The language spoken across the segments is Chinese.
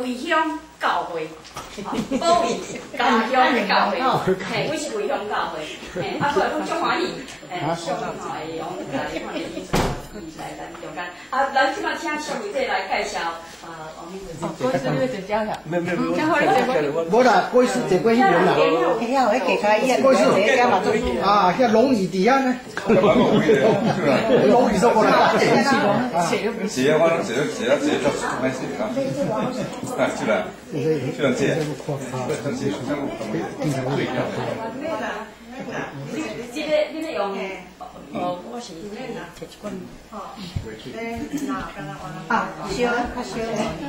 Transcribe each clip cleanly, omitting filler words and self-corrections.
回乡教会，保卫家乡的教会，嘿，我是回乡教会，嘿，啊，所以讲足欢喜，小人吼会用来看见伊来咱中间，啊，咱即摆请小慧姐来介绍，王明慧。 郭医师你要直接了。 没有， 无啦，郭医师坐过迄边啦。 遐有迄个开伊，郭医师坐遮嘛做啊，遐龙椅底下呢。龙椅说过来。 是啊，我坐做咩事啦？啊，出来，出来姐。 这个你咧用？我是摕一罐。 哦，那刚刚啊，烧较烧。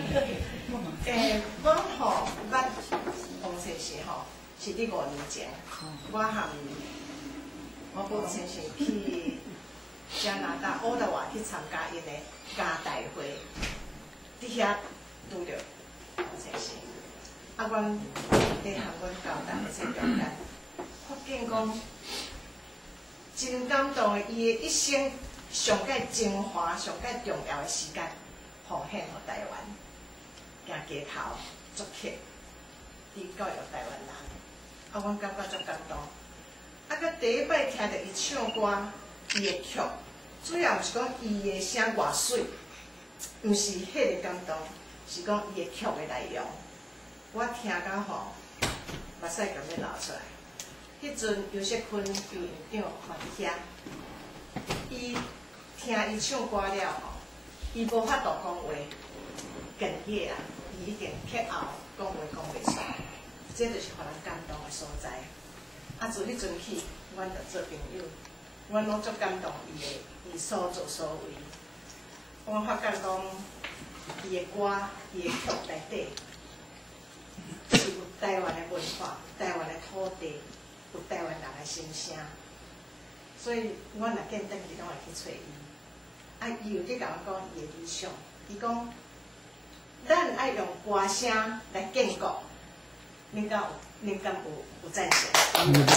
我吼捌王先生吼，是伫5年前，我含我王先生去加拿大渥太华去参加因的家大会，伫遐拄着王先生，啊，阮咧含阮交代这中间，发现讲。真感动的，伊的一生上界精华、上界重要的时间，奉献予台湾，行街头作客，伫教育台湾人，啊，阮感觉足感动。啊，佮第一摆听到伊唱歌，伊的曲，主要毋是讲伊的声偌水，毋是迄个感动，是讲伊的曲的内容，我听到吼，目屎咁要流出来。迄阵尤锡坤游院长嘛伫遐，伊听伊唱歌了吼，伊无法度讲话，哽咽啦，伊已经缺喉，讲话讲袂出，这就是互人感动的所在。啊，自迄阵起，阮就做朋友，阮拢足感动伊所作所为。我发觉讲，伊的歌、伊的曲内底，是有台湾的文化、台湾的土地。有台湾人的心声，所以阮若见转去，拢会去找伊。啊，伊有去甲我讲伊的理想，伊讲，咱爱用歌声来建国，恁敢有赞成？你用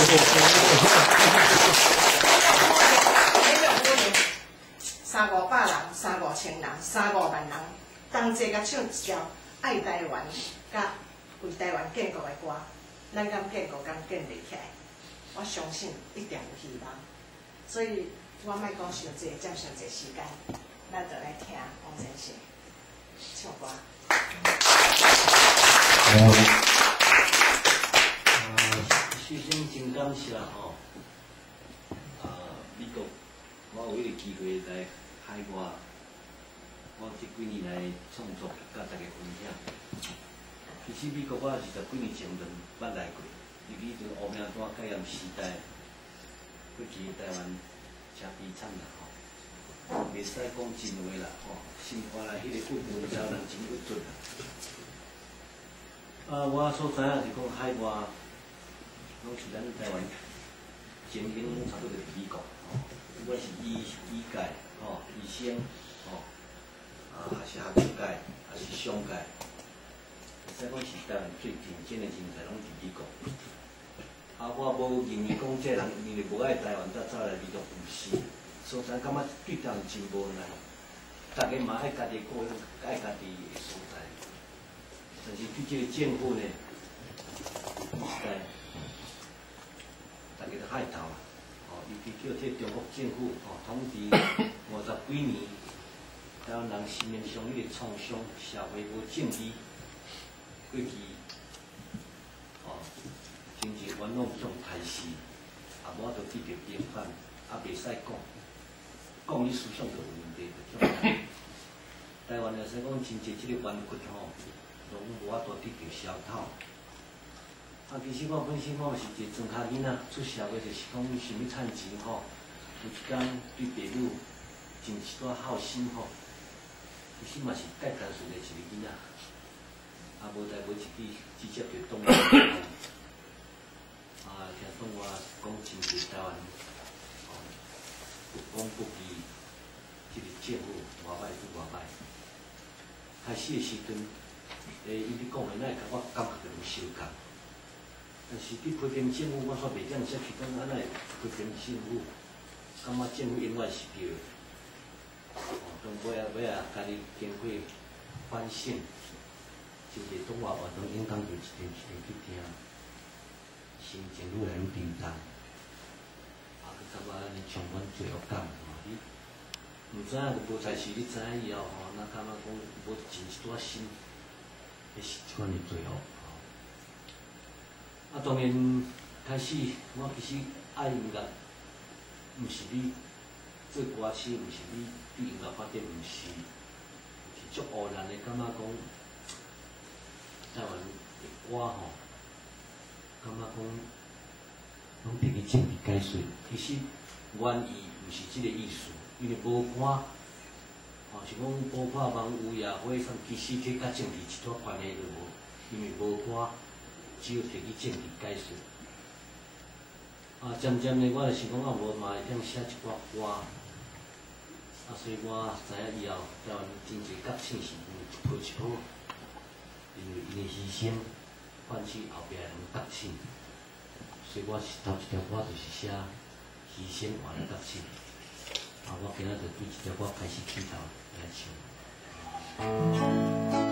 300-500人、3-5千人、3-5万人，同齐甲唱一条爱台湾、甲为台湾建国的歌，咱敢建国敢建立起来？我相信一定有希望，所以我莫讲伤济，占伤济时间，咱就来听王先生唱歌。 首先真感谢吼，美国，我有迄个机会来海外，我这几年来创作，甲大家分享。其实美国我20几年前就捌来过。尤其从乌名单戒严时代，过去台湾真悲惨啦吼，袂使讲真话啦吼，心肝内迄个郁闷，招人真郁卒啦。我所知影是讲海外，拢是咱台湾前景拢差不多是美国吼，不管是医界吼、医生吼，还是学术界，还是商界。使讲是台湾最顶尖的人才，拢伫美国。我无认为讲这人因为无爱台湾，才走来美国务实。所在感觉对台湾真无奈，大家嘛爱家己过，爱家己的所在。但是对这个政府呢，实在大家都害头啦。尤其叫这中国政府统治50几年，台湾人心灵上迄个创伤，社会无正义。过去，经济冤枉种歹势，也无法度得到平反，也袂使讲你思想就有问题，就种台湾来说讲，真济即个冤屈拢无法度得到消透。其实我本身是一个庄脚囡仔，出社会就是讲想要趁钱有一天对爸母真是多好心其实嘛是介单纯的一个囡仔。无代无一支直接就当听讲我讲真济台湾，不讲不义，即个政府偌歹就偌歹。开始的时阵，伊咧讲的，咱甲我感觉就有相共。但是伫批评政府，我煞袂当接去讲安尼批评政府，感觉政府永远是对的。当尾啊，家己经过反省。真侪中华活动应当就一点一点去听，心情愈来愈沉重，啊，佮感觉安尼充满罪恶感吼。你毋知影就无代志，你知影以后吼，那感觉讲无尽一撮心，迄是即款的罪恶。啊，当然开始，我其实爱音乐，毋是你做歌星，毋是你对音乐发展，毋是。 是足偶然的，感觉讲台湾的歌吼，感觉讲拢伫咧政治解说。其实原意毋是即个意思，因为无歌，吼是讲无看网有也火啥，其实这甲政治一撮关系都无，因为无歌，只有摕去政治解说。啊，渐渐的，我就是讲啊，无嘛会晓写一寡歌。 啊，所以我知影以后，台湾真侪觉醒是因为一波一波，因为因的牺牲，换取后壁的人觉醒。所以我是头一条歌就是写牺牲换来觉醒。啊，我今仔就对这条歌开始起头来唱。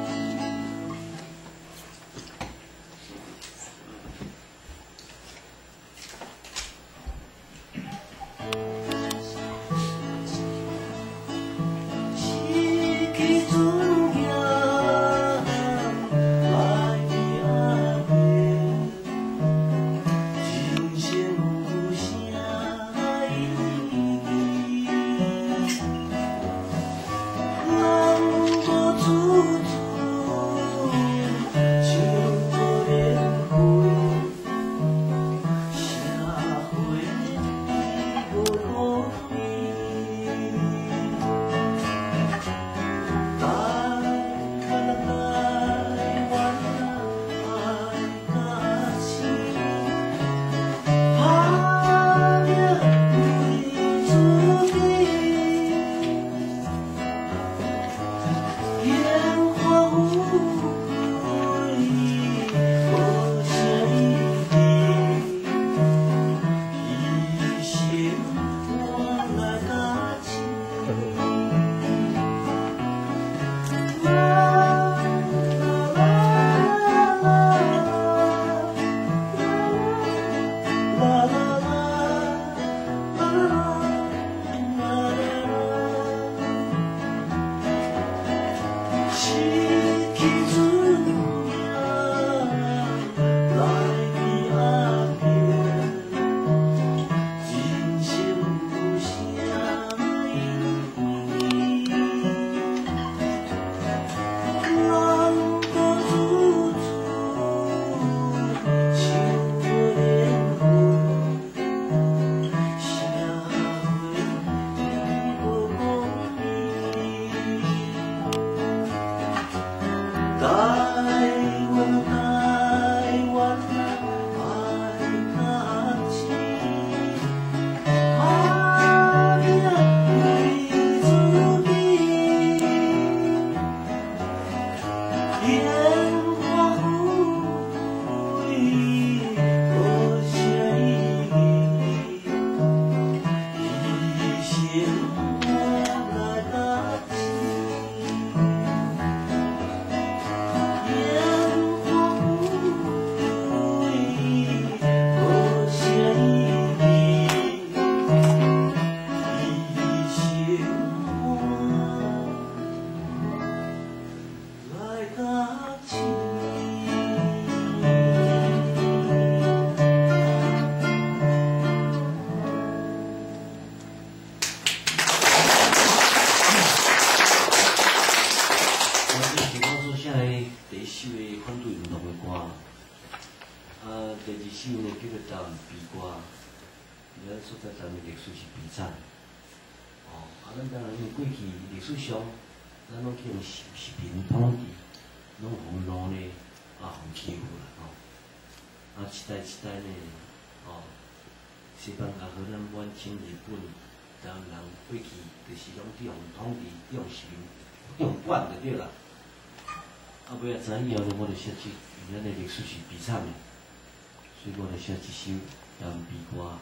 咱拢去用视频统计，拢互弄咧，互欺负啦吼。一代一代呢，西方甲荷兰、晚清、日本，台湾人过去就是拢去用统计、用视频、用管就对啦。尾仔知以后呢，我就写出咱的历史是悲惨的，所以我就写一首台湾悲歌。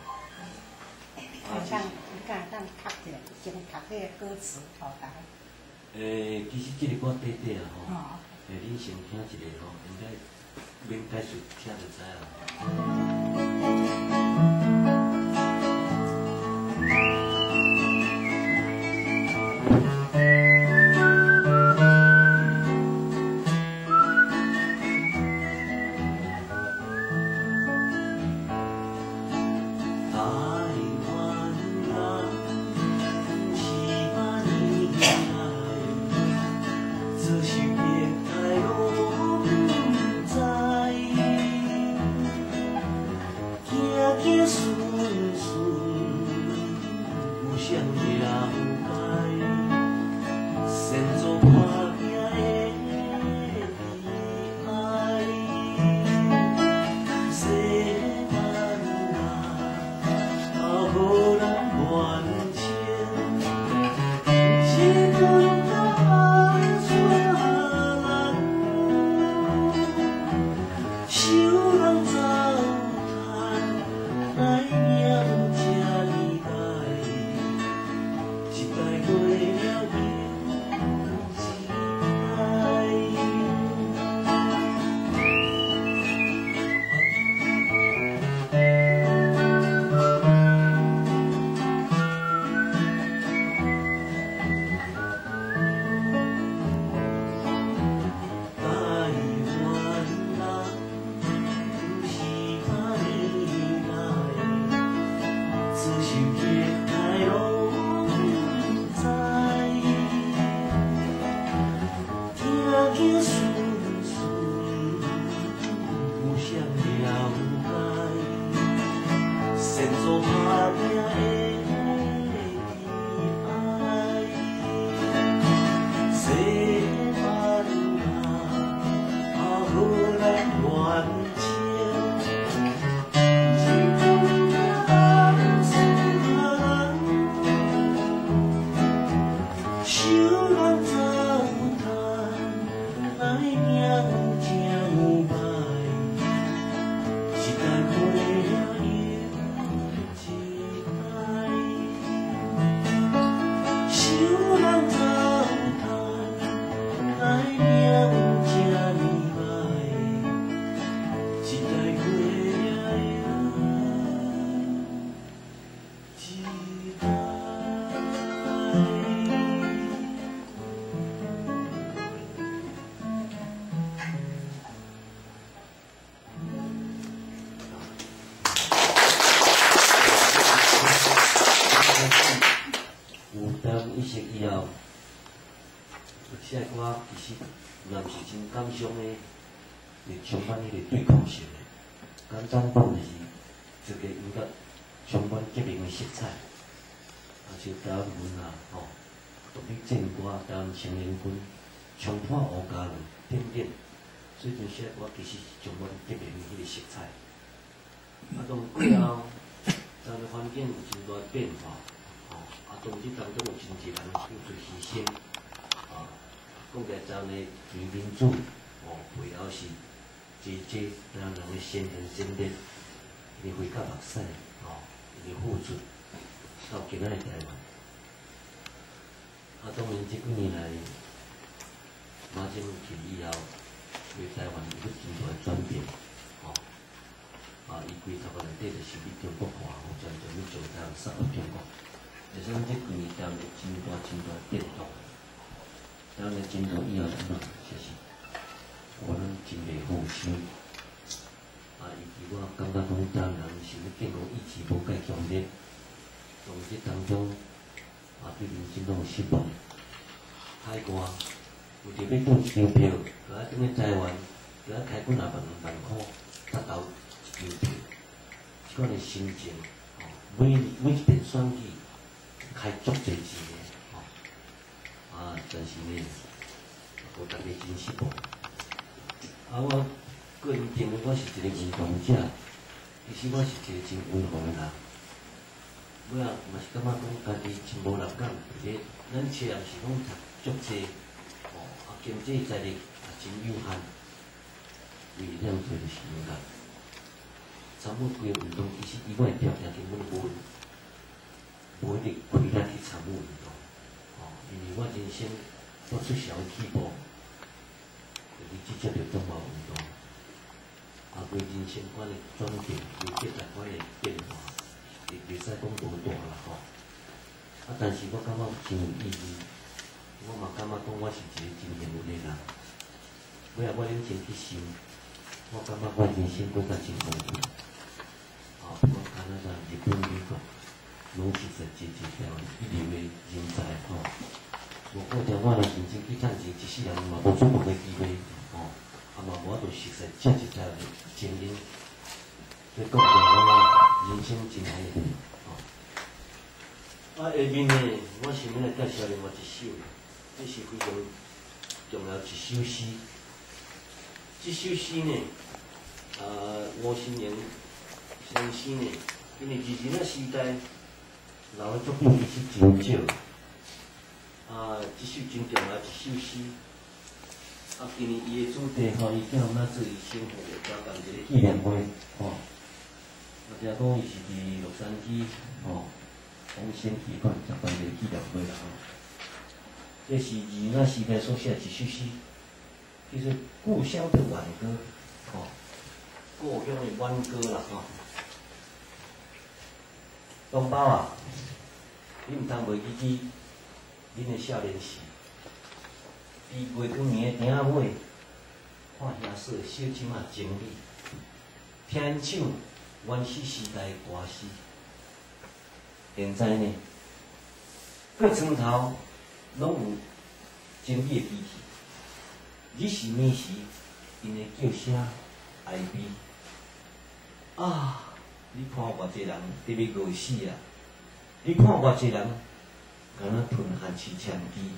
当读者，先读迄个歌词，好大。 其实这个歌短短啊吼， 恁先听一个吼，应该免解释听就知啊。这个歌其实也毋是真感伤的，是充满迄个对抗性的。简单讲就是这个音乐充满革命的色彩，像台湾文啊，吼，独立战歌、台湾青年军、冲破乌家人等等，所以这些歌其实是充满革命的迄个色彩。当过后，咱个环境有真大变化，当这当中有真侪人付出牺牲，讲起来咱个全民主，背后是咱人个先人先烈，因为花甲目屎，因为付出到今仔日台湾。当然这几年来，马政府去以后，对台湾有真大个转变，伊规头个内底就是比中国化，全去做台湾杀入中国。就说这几年台湾有真大变动。台湾的前途以后怎么？就是我咱真袂好想。以及我感觉讲台湾人是要建国意志无介强烈，从这当中对民进党有失望。海外有特别买一张票，佮咱等去台湾，佮咱开几万块，达到一张票，即款的心情，每一遍选举开足侪钱的。但是呢，我大家真失望。我个人认为我是一个运动者，其实我是一个真温和的人。我也嘛是感觉讲家己真无力感，而且咱虽然是讲读足济，经济财力也真有限，为了做就是音乐。参与规个运动，其实以外条件根本无一定开力去参与运动。因为我人生我出小起步，就伊直接着中华运动，规人生观的转变，有极大款的变化，袂使讲无大啦吼。但是我感觉真有意义，我嘛感觉讲我是一个真幸运的人。尾仔我认真去想，我感觉我人生过较真丰富。我看那个日本、美国，拢是实一条一流的人才吼。无过条我的认真去趁钱，一世人嘛无做梦的机会吼，嘛无法度熟悉这一条经验。所以讲条我人生真海的吼。下面呢，我想要来介绍另外一首，这是非常重要一首诗。这首诗呢，吴心言先生呢，因为以前个时代，留的作品其实真少。这首真重要一首诗。今年伊的主题吼，伊叫咱做伊生活的交办一个纪念会吼。或者讲伊是伫洛杉矶吼，红线体馆举办一个纪念会啦吼。这是以那时代所写一首诗。就是故乡的挽歌，吼，故乡的挽歌啦，吼。同胞啊，你毋通袂记起恁的少年时，伫月光年的顶仔尾，看兄嫂小姊仔情侣，听因唱原始时代的歌诗。现在呢，各村头拢有情侣的机器。日时暝时，因的叫声哀悲。你看偌济人得要饿死啊！你看偌济人，敢若吞汗饲枪机。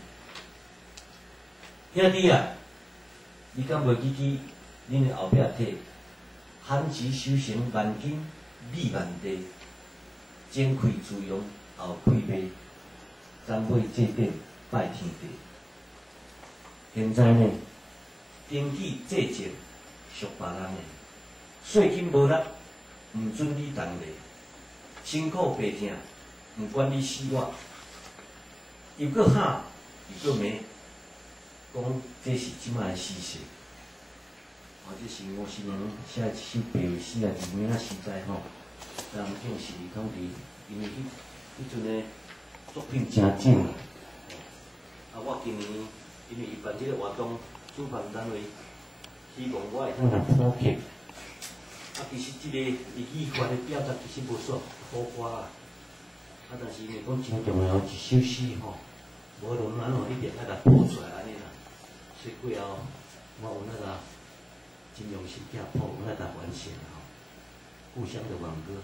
兄弟啊，你敢袂记起恁的后壁体？寒池修成万金美万地，前开自用后开卖，咱买这顶拜天地。现在呢？登记制证属别人的，税金无力，毋准你动力，辛苦白疼，毋管你死活，又搁喊又搁骂，讲这是即摆的事实。这是吴心言写一首白话诗啊，伫明仔时代吼，人重视统治，因为迄阵的作品真少啊。我今年因为伊办这个活动。主办单位希望我会通来普及。其实这个伊语法的表达其实无煞好歌啊。但是因为讲真重要一首诗吼，无论安怎一定爱甲谱出来安尼啦。所以过后我有那个真用心寄谱，有那个完成吼，故乡的挽歌。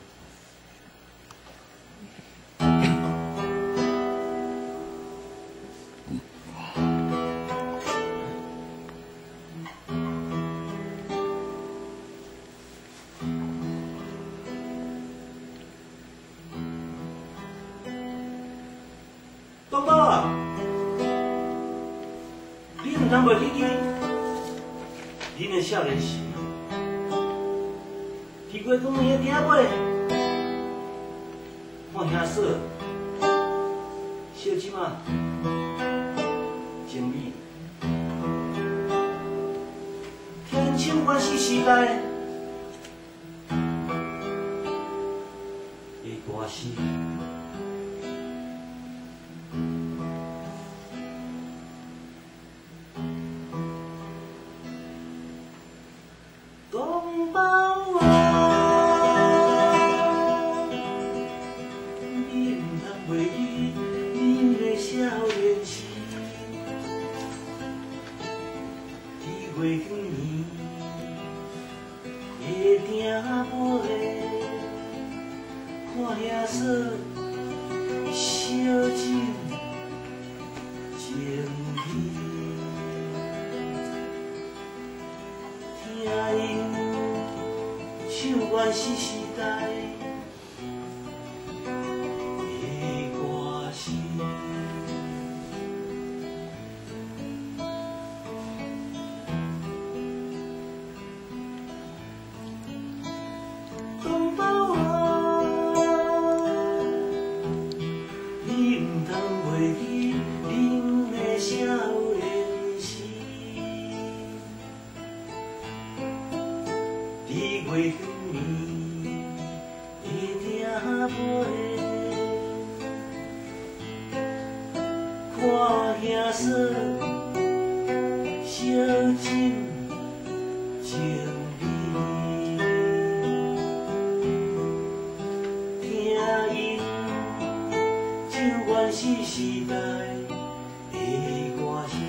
爸爸，你毋通袂记起恁的少年时，伫月光暝的顶尾，看兄嫂、小姊仔情侣，听唱原始时代的歌诗。 伫月光暝的定陪，看兄嫂小情情理，听因唱原是时代的歌声。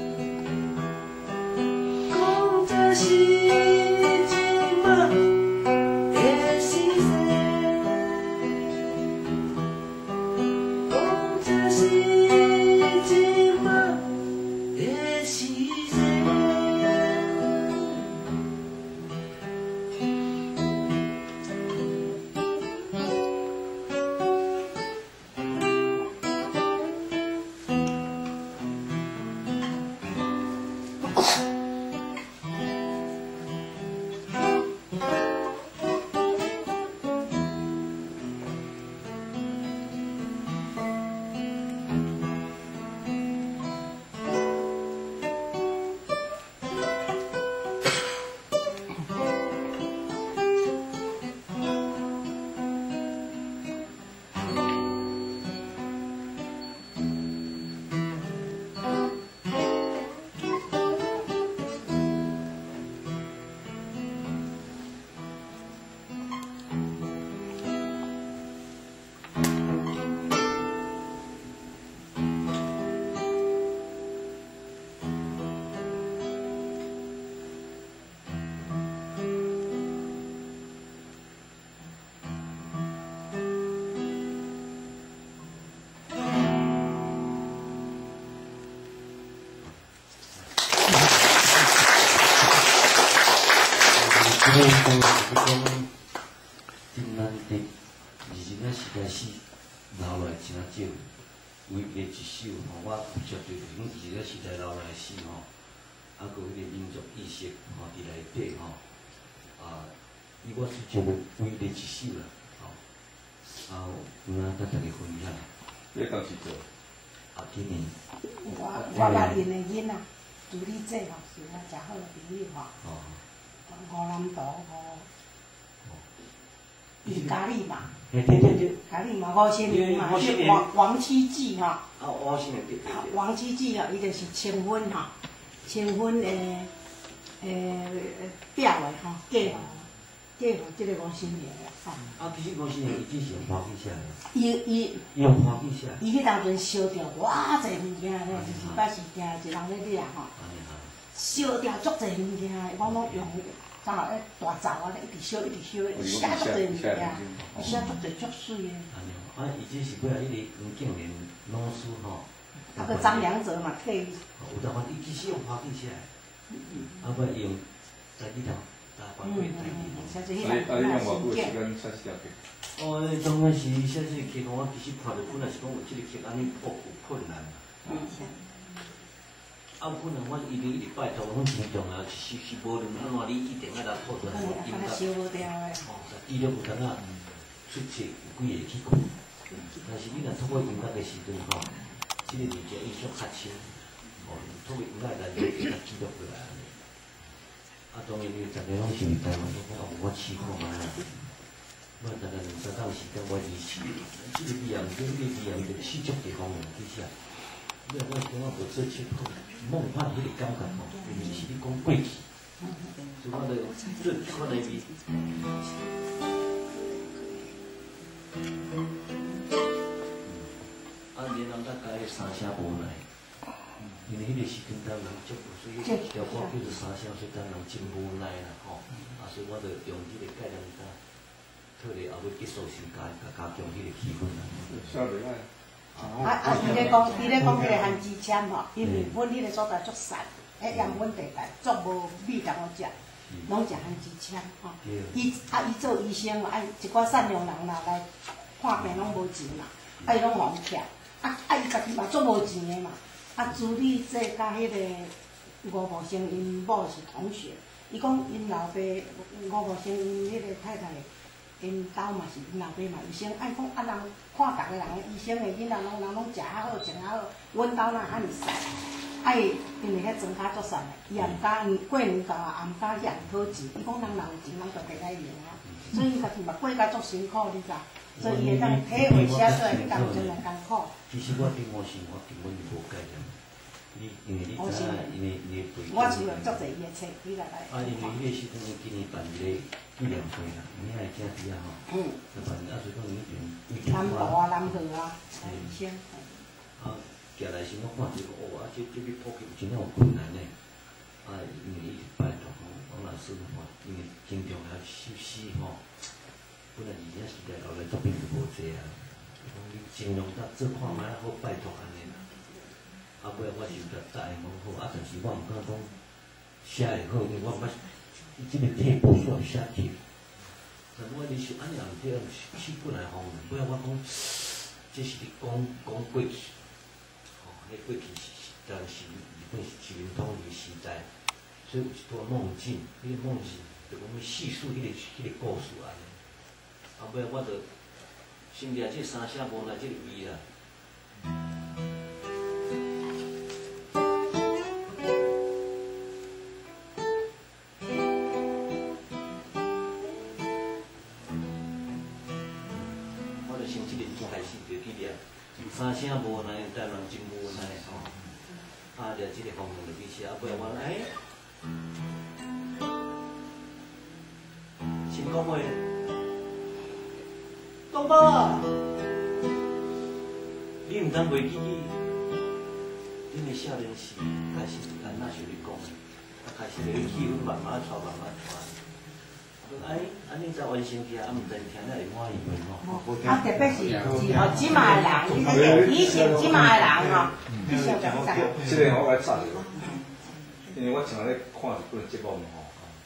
是一幕讲真难得，而且咱时代史留落来真少，唯一一首吼，我有绝对就是讲，而且时代留落来史吼，啊，佮迄个民族意识吼伫内底吼，伊我是觉得唯一一首啦，吼，有影甲大家分享。 你当时做？ 今年。 我来因的囡仔，助理这吼是我诚好的朋友吼。湖南岛伊咖喱嘛，对，咖喱嘛，五星年嘛，王七记吼。 王七年对。 王七记吼，伊就是清婚吼，清婚表的吼，嫁互即个王新年啦吼。 其实王新年伊只是用花去写的。 伊用花去写。 伊迄当阵烧掉偌济物件咧，就是捌是惊一人咧掠吼。烧掉足济物件，我拢用。刚好大灶啊，一直烧，写足济物件，写足济足水的。 伊只是过来迄个黄敬年老师吼。 个张良泽嘛，替。 有当伊只是用花去写，尾用在里头打翻过台你用偌久时间写写起？ 当然是写这个课，我其实看着本来是讲有这个课安尼有困难。可能我一直拜托，阮平常是无论安怎，你一定爱来讨论音乐。伊了有当啊出册有几个去看，但是你若透过音乐的时阵吼，这个物件伊足较深，透过音乐来记录过来。当然你逐个拢是台湾我试看卖啦。我大概2-3档时间我支持，这个字也毋对，这个字也毋对，四足地方面去写。我感觉无做切口，梦幻迄个感觉吼，明明是你讲过去，所以我著做看来比。然后咱甲迄三声无奈，因为迄个时阵当人足，所以迄条歌叫做三声，所以当人真无奈啦吼。所以我著用迄个概念甲，特别后尾结束时加强迄个气氛啦。 笑袂歹。 伊咧讲迄个番薯签吼，因为阮迄个所在足散，阳阮地带足无米通好食，拢食番薯签吼。伊做医生嘛，一寡善良人啦来看病拢无钱嘛，伊拢互欠，伊家己嘛足无钱的嘛，助理这甲迄个吴木生因某是同学，伊讲因老爸吴木生因迄个太太。因兜嘛是因老爸嘛医生，讲人看逐个人的医生的囡仔人拢食较好，穿较好，阮兜哪安尼瘦？因为遐庄脚足瘦的，伊也毋敢过年到啊，也毋敢遐讨钱。伊讲人若有钱，人就摕来用啊。所以伊家己嘛过甲足辛苦，你知？所以伊会当体会写出来，迄当真来艰苦。 其实我对我生活根本就无概念。因为你知影，因为背景。 我是有足侪伊的册，你来。 因为迄个时阵今年办一个纪念会啦，因为遐个囝仔吼，办所以讲以前南部啊、南河啊，医生。 行来时我看这个这要普及真正有困难呢。因为伊拜托王老师吼，因为经常来休息吼，本来而且时代后来作品就无济啊。讲你尽量甲做看卖好拜托安尼啦。尾我是甲答应讲好，但是我毋敢讲写会好，因为我捌即个题目煞写题。但我你是安尼也毋对，起本来方面，尾我讲，这是你讲过去，迄过去是当时日本是殖民统治时代，所以有一段梦境，迄个梦境就讲要叙述迄个故事安尼。尾我就先掠这三声无奈这个味啦。三声无奈，台湾人真无奈吼。就即个方面就去写，尾我先讲话，东宝，你毋通袂记恁的少年时开始咱那想你讲，开始个气氛慢慢传，慢慢传。安尼才完成起来，毋知听了会满意袂吼？ 特别是即卖人，以前即卖人吼，你晓得即个我来赞，因为我常咧看一本节目吼，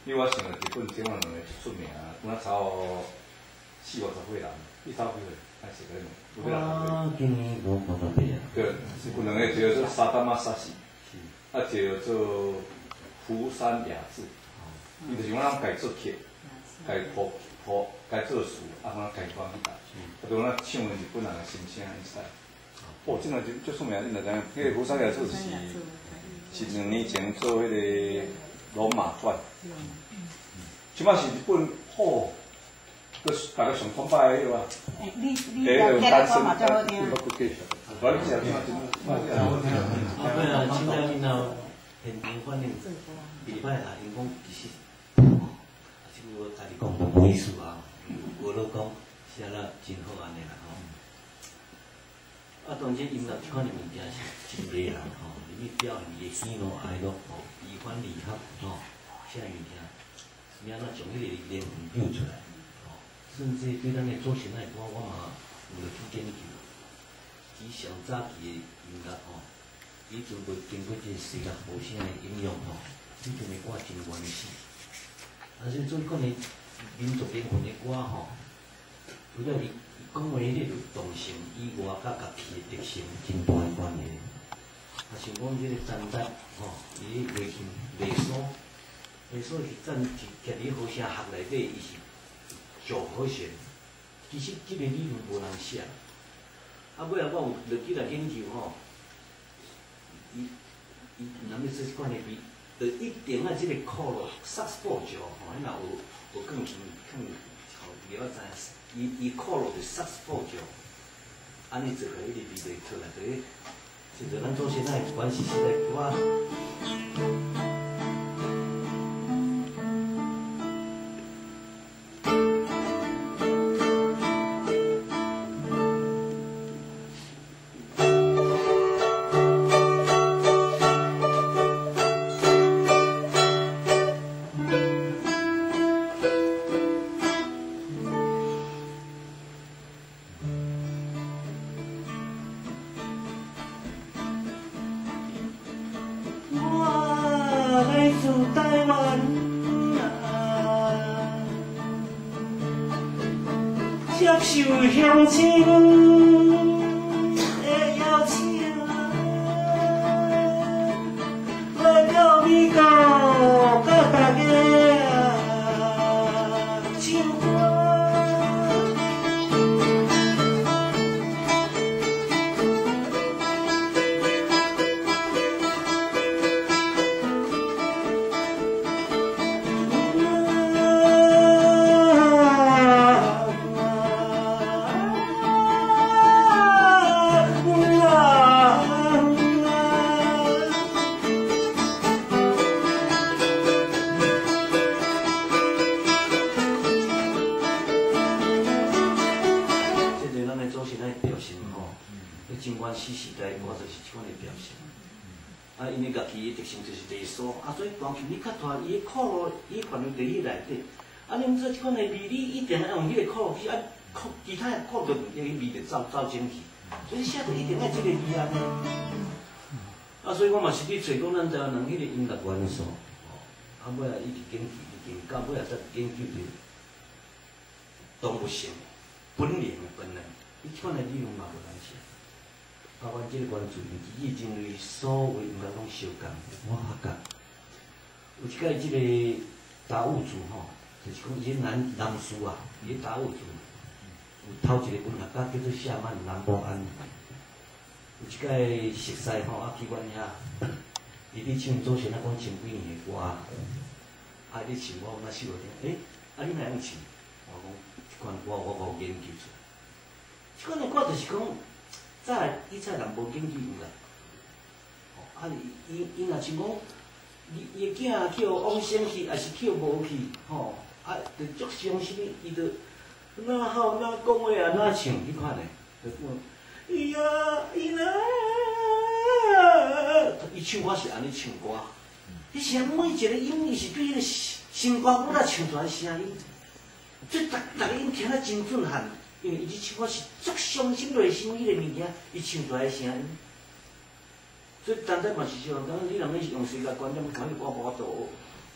因为我想日本这两个出名啊，敢若超40-50岁人，你超几岁？还是个有我今年58啊。 对，是有两个叫做沙达玛沙西，啊叫做福山雅治，伊就是讲改做曲，改谱，改做词，啊，改歌去打，啊，就咱唱日本人的心声伊使。哦，即个就足出名，你若知影，迄个福山雅治是2年前做迄个罗马传，即摆是日本好。大家上崇拜的迄个啊， 你听歌嘛最好听。 我你讲听真对啊，现在因后现场反应袂歹啦，因讲其实，即个家己讲无意思啊，无落讲写了真好安尼啦吼。啊，当然音乐即款的物件是真厉害吼，你表现伊的喜怒哀乐吼，悲欢离合吼，啥物件，是安怎从迄个灵魂表出来。甚至对咱的做现代歌，我嘛有了去研究。以上早期的音乐吼，以前袂经过这世界无声的影响吼，以前的歌真原始。啊，所以做讲的民族灵魂的歌吼，除了伊讲话迄个动性以外，甲家己的特性真大的关系。啊，像讲这个zandat吼，伊画琴画数是占一夹伫好声学内底，伊是。上好选，其实即个理论无人写，啊，尾仔我有落去来研究吼，伊若要做即款的比，就一定啊即个扣落萨克斯布脚吼，你若有更轻更好了知，伊扣落是萨克斯布脚，安尼做个迄个比袂出来，就是咱做现在关系是在我。 接受乡亲的邀请，来到美国甲大家唱歌。啊，因为家己的特性就是艺术，啊，所以钢琴你较大，伊的扣路伊范围伫迄内底。啊，恁做即款的味，你一定要用迄个扣路去，啊，其他的扣路迄个味就走进去。所以写着一定要即个味安尼。啊，所以我嘛是去找讲咱台湾人迄个音乐元素，啊，尾仔一直研究，到尾仔才研究着动物性本能的本能，伊即款的理论嘛无难写。台湾即个原住民，伊认为所有音乐拢相共，我发觉有一届即个达悟族吼，就是讲伊南苏啊，伊达悟族有头一个文学家叫做夏曼南波安，有一届熟悉吼，啊去阮遐，伊咧唱祖先啊讲前几年的歌，啊咧唱我那首听，啊你哪样唱？我讲即款歌我无研究出来，即款的歌就是讲。以前人无研究音乐，啊，伊若像讲，伊的囝去往生去，还是去无去，吼，啊，就足伤心，伊就哪好哪讲话啊，哪唱，你看咧，就讲，伊唱我是安尼唱歌，你像每一个音，伊是对迄个心肝骨仔唱出来声音，即逐个音听得真震撼。因为伊即唱我是足伤心内心迄个物件，伊唱出来的声音，所以当然嘛是说，当然你若要是用世界观念，可以我无法度。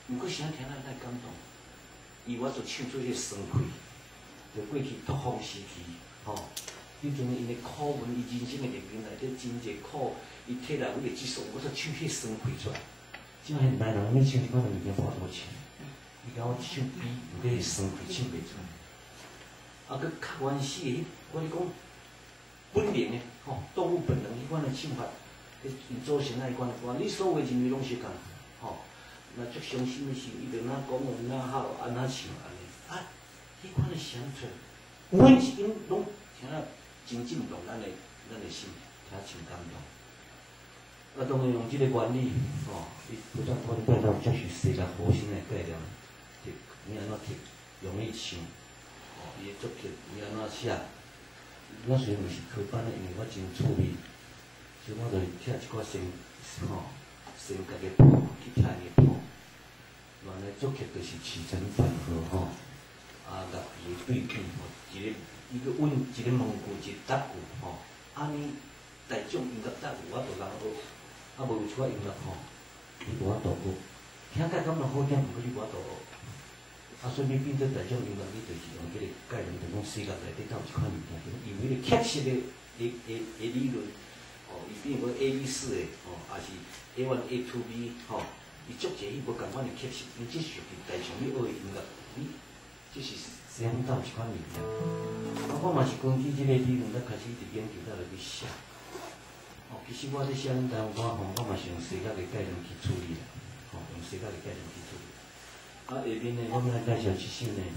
毋过啥听来太感动，伊我就唱出迄个酸气，就过去拓荒时期，吼、以前因的苦文，伊人生的历程内底真侪苦，伊摕来为了结束，我就唱迄酸气出来。即摆现代人要唱即款的物件，我都唱。伊甲我唱比，毋过迄酸气唱袂出来。啊，佮较原始的，我咧讲本能的，吼、动物本能迄款的唱法，因祖先那迄款的歌，你所有认为拢是共，吼、若足伤心的时候，伊就哪讲哦，哪好，安那唱安尼，啊，迄款的声出来，每一音拢听了真震动咱的心，听真感动。啊，当然用即个原理，吼、伊不但可以带到接受世界核心的概念，摕你安怎摕，容易唱。伊的作品，伊安怎写？我虽然毋是科班的，因为我真趣味，所以我就听一寡先家己谱去听伊的谱。原来作曲就是起承转合吼，啊，乐器对比吼，一个问一个问句，一个答句吼，安尼大种音乐答句我就人学，啊无有一寡音乐吼，你无法度学，听甲感觉好听，毋过你无法度学。啊，所以你变做大种音乐，你就是用迄个概念，就讲世界内底有一款物件，就是用迄个确实的理论，哦，伊比如讲 A B4的，哦，也是 A1、A2B， 吼，伊足侪伊无共款的确实，因即属于大众你学的音乐，你即是相当一款物件。啊，我嘛是根据即个理论，才开始伫研究来去写。哦，其实我咧写咱台湾歌吼，我嘛是用世界的概念去处理的，吼，用世界的概念去处理。啊，下面呢，我们来介绍一首呢，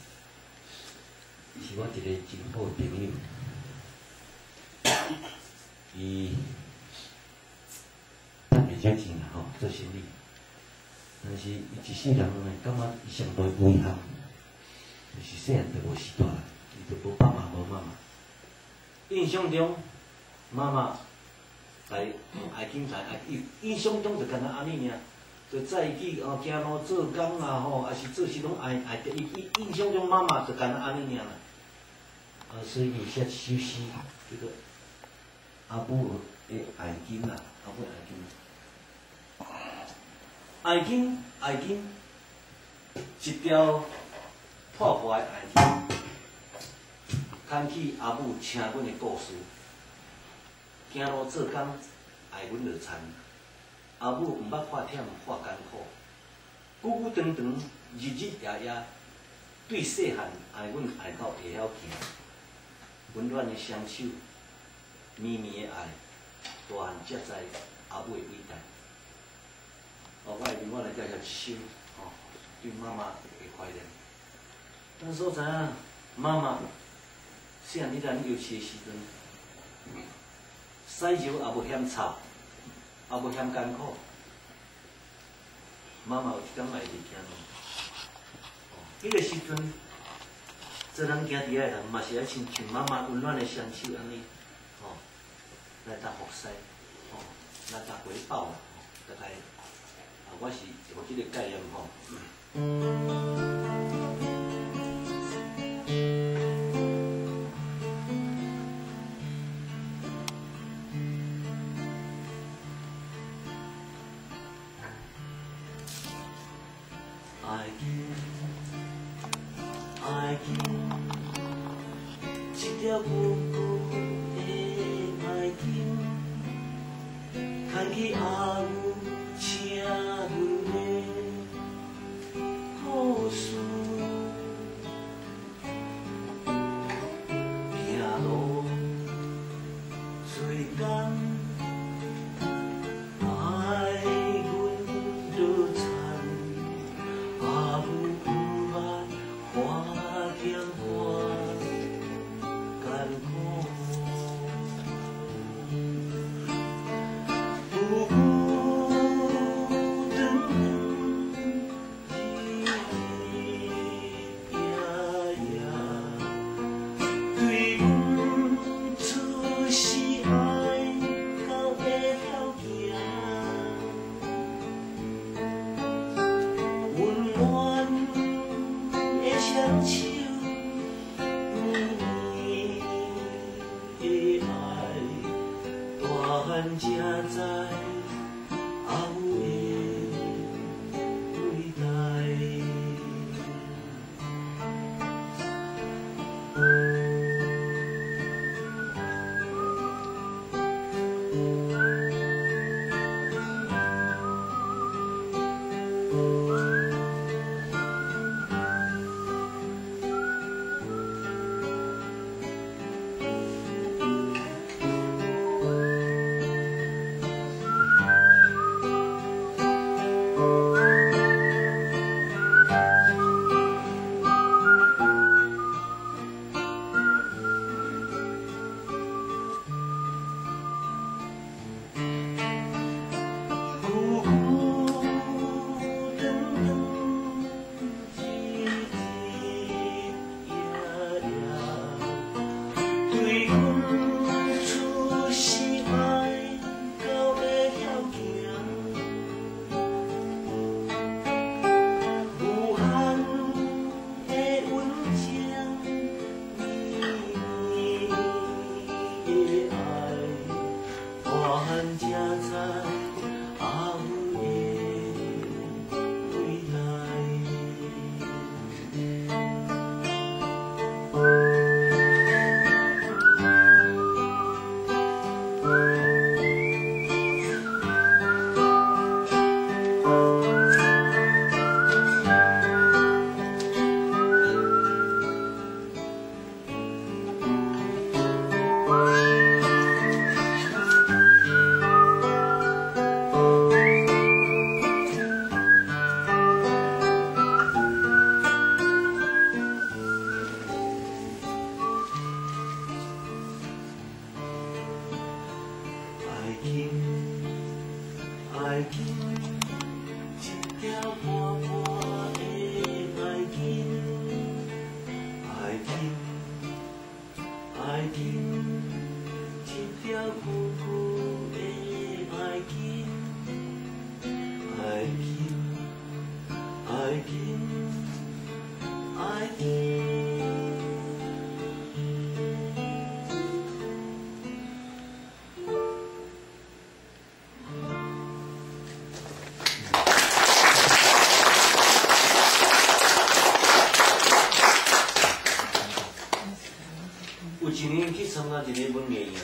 是我一个真好的朋友，伊赚袂少钱啦吼，做生意，但是伊一世人呢，感觉伊上大遗憾，就是细汉就无时大，伊就无爸妈无妈妈。印象中，妈妈来爱警察，印象中就干那安尼尔。就载伊去行路做工啦吼，还是做事拢爱着伊印象中妈妈就干那安尼尔啦。所以伊写一首诗，叫做《阿母的爱金》啦，阿母爱金。爱金，一条破破的爱金，牵起阿母请阮的故事。行路做工，爱阮就田。阿母毋捌怕忝，怕艰苦，久久长长，日日夜夜，对细汉爱阮爱到会晓行，温暖的双手，绵绵的爱，大汉才知阿母的伟大。哦，我下面我来介绍一首哦，对妈妈的怀念。咱所知影，妈妈细汉伫咱幼稚的时阵，洗尿也无嫌臭。也无嫌艰苦，妈妈有一天来伫行路，迄个时阵，做人行伫遐人嘛是爱亲像妈妈温暖的双手安尼，吼，来搭服侍，吼，来搭回报啦，大概，我是有即个概念吼。爱情，一条无辜的爱情，牵起阿母请阮的故事，行路做工。不顾紧，爱紧。有一年去参加一个文艺营，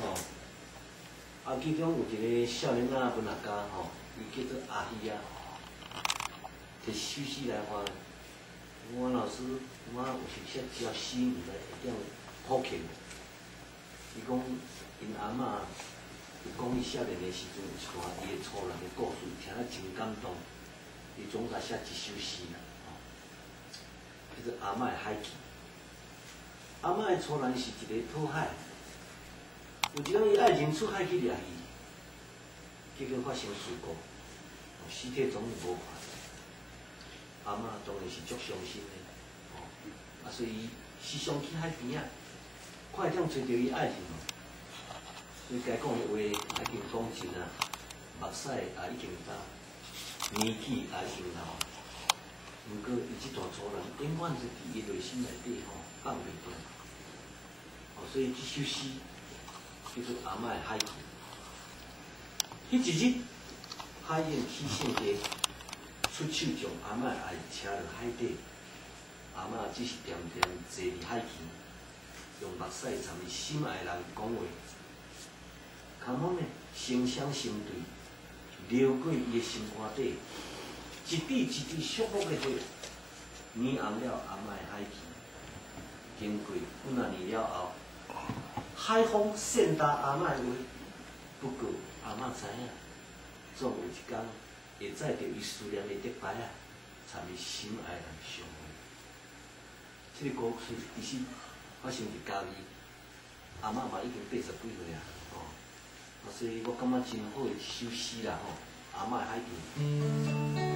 其中有一个少年仔文学家，伊叫做阿希啊，摕首诗来发。我老师，我有时写一条诗，毋知会点好听。伊讲，因阿嬷就讲伊少年的时阵，有一段伊的初恋的故事，听了真感动。伊总甲写一首诗啦，叫做《阿嬷的海记》。阿嬷的初恋是一个讨海，有一天伊爱人出海去掠鱼，结果发生事故，尸体总是无看到。阿嬷当然是足伤心的，所以伊时常去海边啊，看会点找到伊爱人所以该讲的话也已经讲尽啊，目屎也已经干，年纪也已经老，不过伊这段初恋永远是伫伊内心内底放袂掉。所以这首诗叫做《阿嬷的海记》。迄一日，海燕起性家出手将阿嬷的爱车落海底，阿嬷只是点点坐伫海边，用目屎参伊心爱的人讲话。卡猛呢，声声相对，流过伊的心肝底，一滴一滴灼热的火，染红了阿嬷的海记。经过几啊年了后，海风扇打阿嬷的话，不过阿嬷知影，总有一天会载着伊思念的竹牌啊，参伊心爱的人相会。这个故事其实发生伫家己，阿嬷嘛已经80几岁啊，所以我感觉真好的一首诗啦，阿嬷的海记。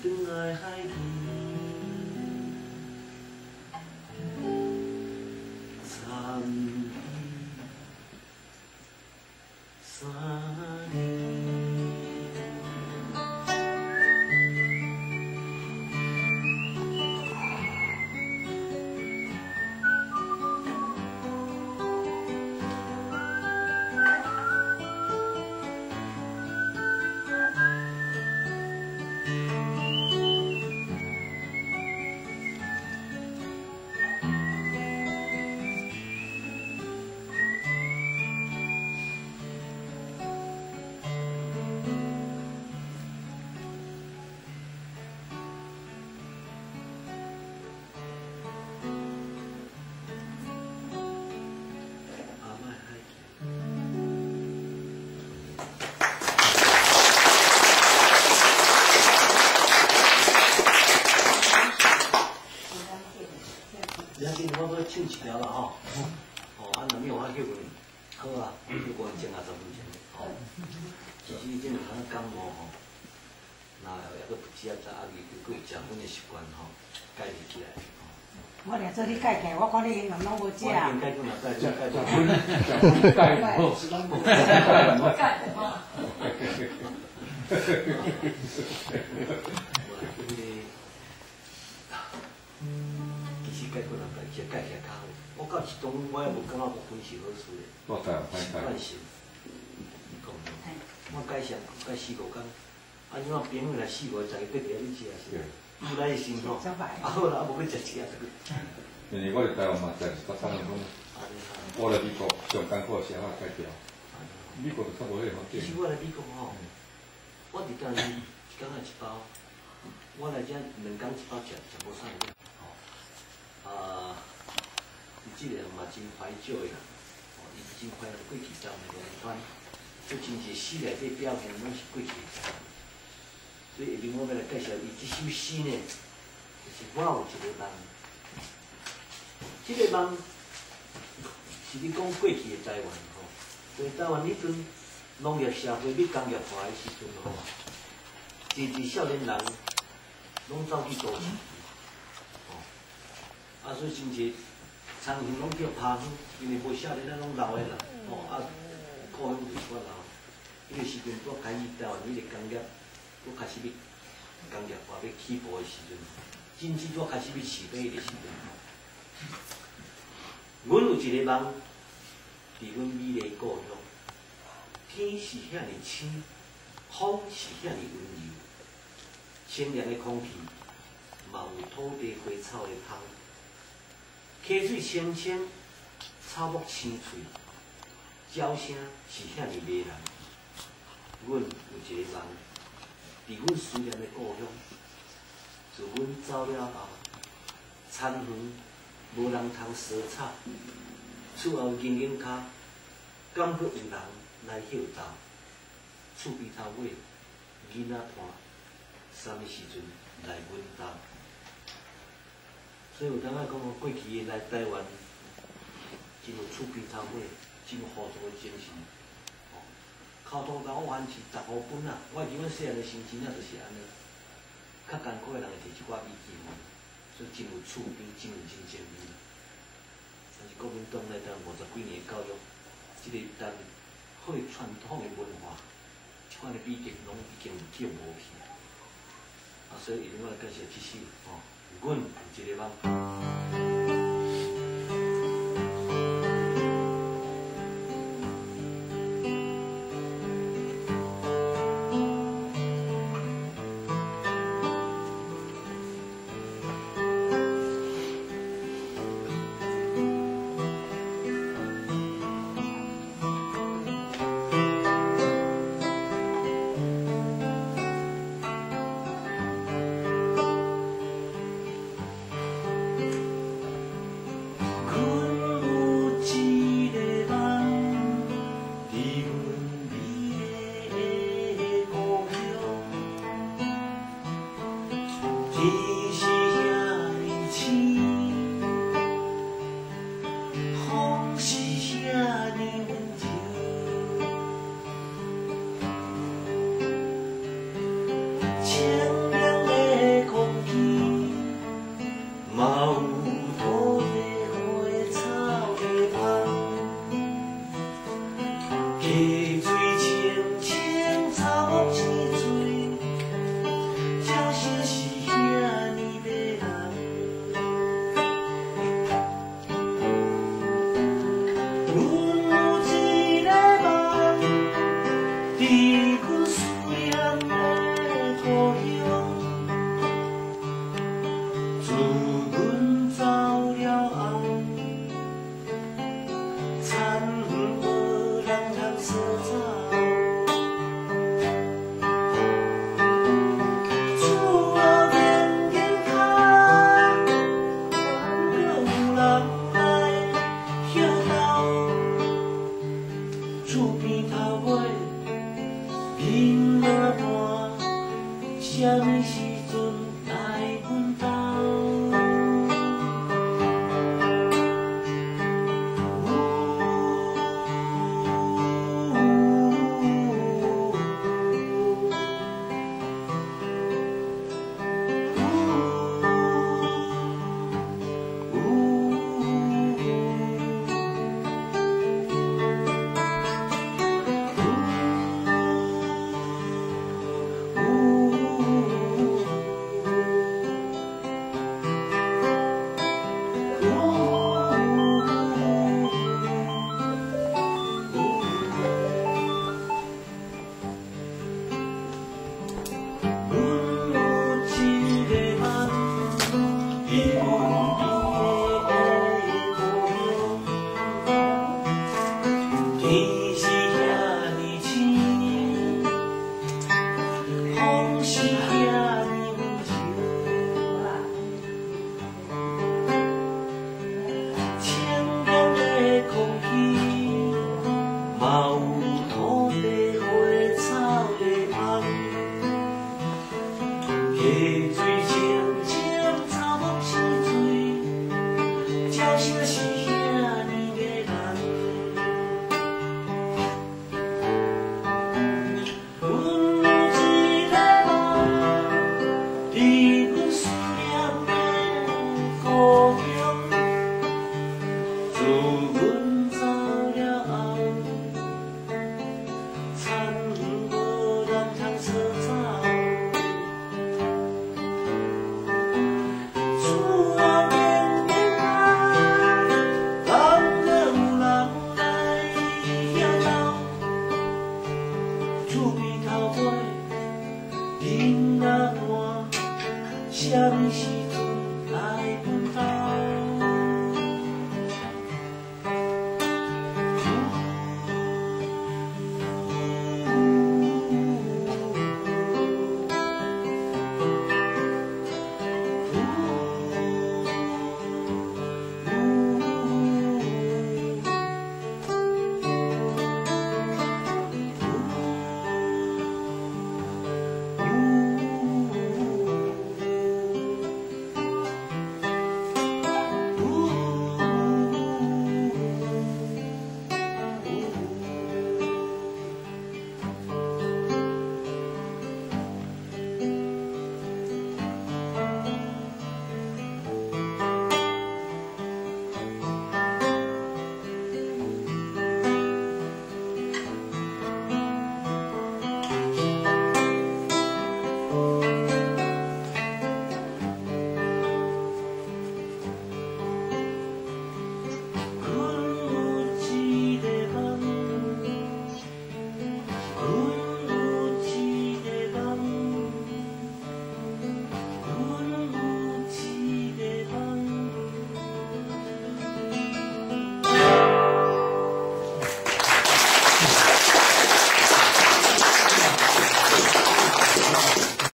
转来海边，参去3年。唱一条啦吼，啊，若没有我叫佢好啊，你关正50分钟，吼。其实这两项感冒吼，那抑个不食早啊，佮食薰的习惯吼，改变起来。 我俩做你改改，我看你英文拢无食。 我应该不能改，改不。 改不，是咱无改不。 改不嘛。 其实改不能改，只改起来较好。我到一冬我也无感觉5分是好处的。 我知啊， 习惯性。我改上改4、5工，啊，因为朋友来4、5、10个过来你食是。不来心吼，啊好啦，啊无去食这个。 因为我伫台湾嘛，食100餐讲，我来美国上艰苦是我改掉，美国就差无迄个方便。 其实我来美国吼，我伫家己一工1包，我来遮2工1包食无啥物。吼，伊即个嘛真怀旧的啦，伊真怀念过去10年的款，所以真侪诗内底表现拢是过去的。所以下面我要来介绍伊这首诗呢，就是我有一个梦。这个梦是你讲过去的台湾吼，所以台湾迄阵农业社会要工业化的时阵吼，一少年人拢走去都市，吼，啊所以真侪常常拢叫趴乡，因为无少年仔拢老的啦，吼啊，故乡就是我老。迄个时阵我开始台湾迄个工业。我开始要工业化要起步的时阵，经济我开始要起飞的时阵，阮有一个梦，伫阮美丽的故乡，天是遐尼青，风是遐尼温柔，清凉的空气，嘛有土地花草的香，溪水清清，草木青翠，鸟声是遐尼迷人。阮有一个梦。伫阮思念的故乡，自阮走了后，田园无人通扫草，厝后硬硬骹，敢阁有人来歇斗？厝边头尾囡仔伴，啥物时阵来阮家？所以有当仔讲过去来台湾，真有厝边头尾，真有富足的精神。口头老番是15分啦，我记阮细汉的心情也就是安尼。较艰苦的人会摕一寡意见，所以真有厝边，真有真情味。但是国民党来当50几年的教育，即个咱好传统的文化，即款的美德拢已经叫无去。啊，所以我来介绍即首吼，阮有一个梦。清凉的什么时阵来阮兜？相信。